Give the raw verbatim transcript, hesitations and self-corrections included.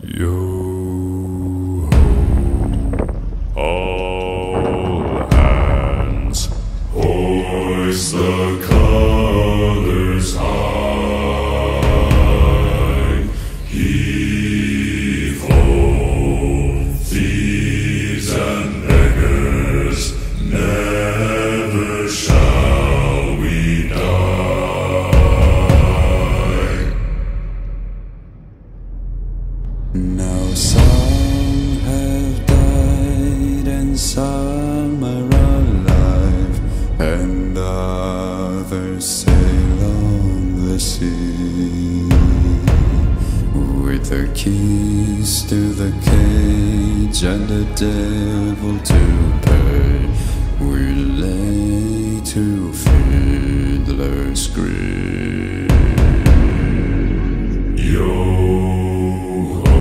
Yo ho, all hands, hoist the colors high, heave ho, thieves and beggars, never shall we die. Now some have died and some are alive, and others sail on the sea with the keys to the cage and the devil to pay. We lay to fiddler's grave. Yo